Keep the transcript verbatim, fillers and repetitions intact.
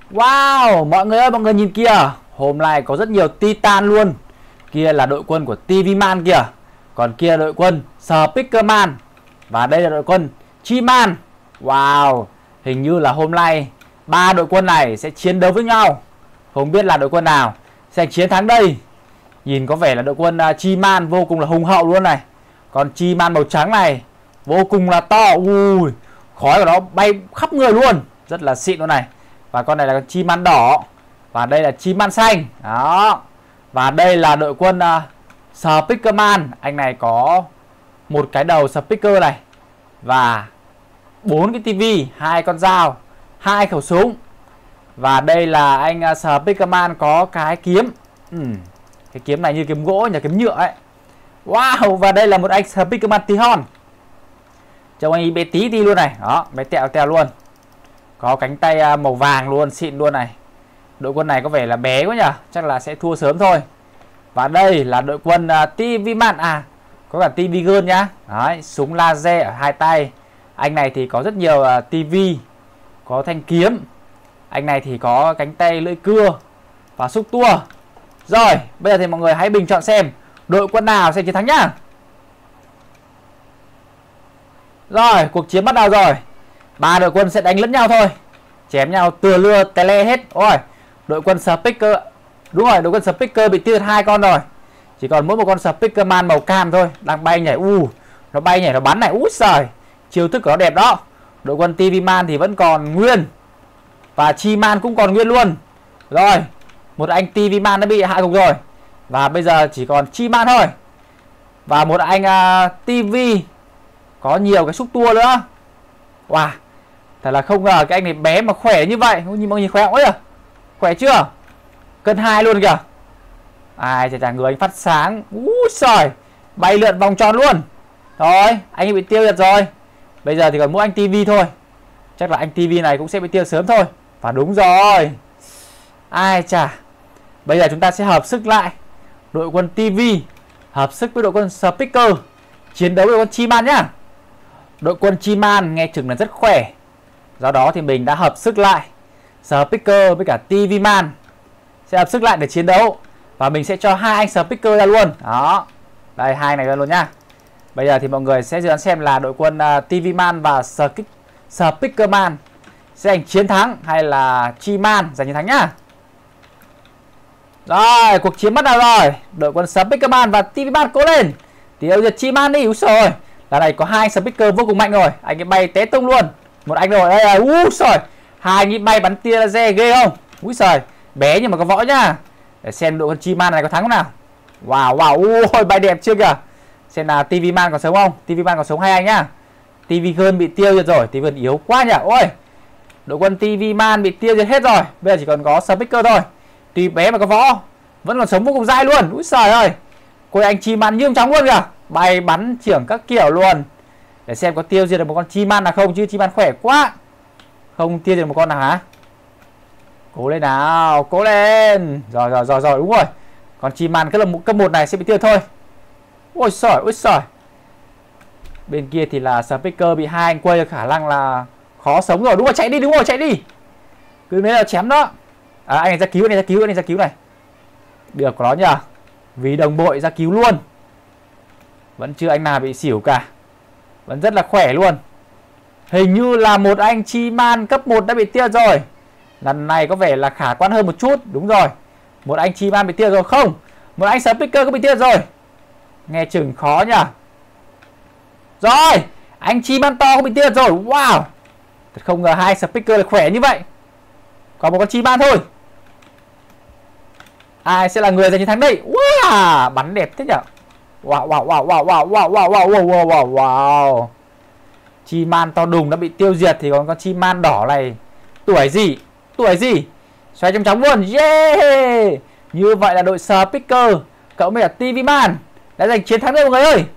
Wow, mọi người ơi, mọi người nhìn kìa. Hôm nay có rất nhiều Titan luôn. Kia là đội quân của ti vi Man kìa. Còn kia là đội quân Speakerman. Và đây là đội quân Chi-Man. Wow, hình như là hôm nay ba đội quân này sẽ chiến đấu với nhau. Không biết là đội quân nào sẽ chiến thắng đây. Nhìn có vẻ là đội quân uh, Chi-Man vô cùng là hùng hậu luôn này. Còn Chi-Man màu trắng này vô cùng là to. Ui, khói của nó bay khắp người luôn. Rất là xịn luôn này. Và con này là Chi-Man đỏ. Và đây là Chi-Man xanh. Đó. Và đây là đội quân uh, Speakerman. Anh này có một cái đầu speaker này. Và bốn cái tivi, hai con dao, hai khẩu súng. Và đây là anh uh, Speakerman có cái kiếm. ừ. Cái kiếm này như kiếm gỗ, nhà kiếm nhựa ấy. Wow. Và đây là một anh Speakerman tí hon. Trông anh ấy bé tí đi luôn này. Đó, bé tẹo tẹo luôn. Có cánh tay màu vàng luôn, xịn luôn này. Đội quân này có vẻ là bé quá nhỉ. Chắc là sẽ thua sớm thôi. Và đây là đội quân uh, ti vi Man. À, có cả ti vi Girl nhá. Đấy, súng laser ở hai tay. Anh này thì có rất nhiều uh, tivi. Có thanh kiếm. Anh này thì có cánh tay lưỡi cưa và xúc tua. Rồi, bây giờ thì mọi người hãy bình chọn xem đội quân nào sẽ chiến thắng nhá. Rồi, cuộc chiến bắt đầu rồi. Ba đội quân sẽ đánh lẫn nhau thôi. Chém nhau từa lưa tè le hết. Ôi, đội quân Speaker. Đúng rồi, đội quân Speaker bị tiêu hai con rồi. Chỉ còn mỗi một con Speakerman màu cam thôi. Đang bay nhảy. U, nó bay nhảy, nó bắn này. Úi giời, chiêu thức của nó đẹp đó. Đội quân ti vi Man thì vẫn còn nguyên. Và Chi-Man cũng còn nguyên luôn. Rồi, một anh ti vi Man đã bị hạ gục rồi. Và bây giờ chỉ còn Chi-Man thôi. Và một anh uh, ti vi có nhiều cái xúc tua nữa. Wow, thật là không ngờ cái anh này bé mà khỏe như vậy. Nhìn mọi người khỏe không? Ôi, khỏe chưa? Cân hai luôn kìa. Ai chả chả, người anh phát sáng. Úi giời, bay lượn vòng tròn luôn. Rồi, anh ấy bị tiêu diệt rồi. Bây giờ thì còn mỗi anh ti vi thôi. Chắc là anh ti vi này cũng sẽ bị tiêu sớm thôi. Và đúng rồi. Ai chà, bây giờ chúng ta sẽ hợp sức lại. Đội quân ti vi hợp sức với đội quân Speaker chiến đấu với đội quân Chi-Man nhá. Đội quân Chi-Man nghe chừng là rất khỏe. Do đó thì mình đã hợp sức lại. Speaker với cả ti vi Man sẽ hợp sức lại để chiến đấu. Và mình sẽ cho hai anh Speaker ra luôn. Đó, đây hai này ra luôn nhá. Bây giờ thì mọi người sẽ dự đoán xem là đội quân uh, ti vi Man và Speakerman sẽ giành chiến thắng hay là Chi-Man giành chiến thắng nhá. Rồi, cuộc chiến bắt đầu rồi. Đội quân Speakerman và ti vi Man cố lên. Tiêu diệt Chi-Man đi. Úi xời, lần này có hai Speaker vô cùng mạnh rồi. Anh ấy bay té tung luôn. Một anh rồi. Đây là úi xời, hai anh ấy bay bắn tia laser ghê không? Úi xời, bé nhưng mà có võ nhá. Để xem đội quân Chi-Man này có thắng không nào. Wow, wow, ui, bay đẹp chưa kìa. Xem là ti vi Man còn sống không? ti vi Man còn sống hai anh nhá. ti vi Girl bị tiêu diệt rồi. ti vi Girl yếu quá nhỉ. Ôi, đội quân ti vi Man bị tiêu diệt hết rồi. Bây giờ chỉ còn có Speaker thôi. Tuy bé mà có võ vẫn còn sống vô cùng dai luôn. Úi giời ơi, cô anh Chi-Man như chóng luôn kìa. Bay bắn trưởng các kiểu luôn. Để xem có tiêu diệt được một con Chi-Man nào không. Chứ Chi-Man khỏe quá. Không tiêu diệt được một con nào hả? Cố lên nào, cố lên. Rồi rồi rồi rồi, đúng rồi. Còn Chi-Man cái là cấp một này sẽ bị tiêu thôi. Ôi giời, ôi giời. Bên kia thì là Speaker bị hai anh quay, khả năng là khó sống rồi. Đúng rồi, chạy đi, đúng rồi, chạy đi. Cứ đấy là chém đó. À, anh này ra cứu, anh này ra cứu, anh này ra cứu này. Được có đó nhờ. Vì đồng đội ra cứu luôn. Vẫn chưa anh nào bị xỉu cả. Vẫn rất là khỏe luôn. Hình như là một anh Chi-Man cấp một đã bị tiêu rồi. Lần này có vẻ là khả quan hơn một chút. Đúng rồi, một anh Chi-Man bị tiêu rồi. Không, một anh Speaker cũng bị tiêu rồi. Nghe chừng khó nhỉ. Rồi, anh Chi-Man to cũng bị tiêu rồi. Wow, thật không ngờ hai Speaker là khỏe như vậy. Còn một con Chi-Man thôi. Ai sẽ là người giành chiến thắng đây? Wow, bắn đẹp thế nhỉ. Wow, wow, wow, wow, wow, wow, wow, wow, wow, wow, wow. Chi-Man to đùng đã bị tiêu diệt. Thì còn con Chi-Man đỏ này tuổi gì? Tuổi gì? Xoay trong chóng luôn. Yeah. Như vậy là đội Speaker cộng với cả ti vi Man đã giành chiến thắng đây mọi người ơi.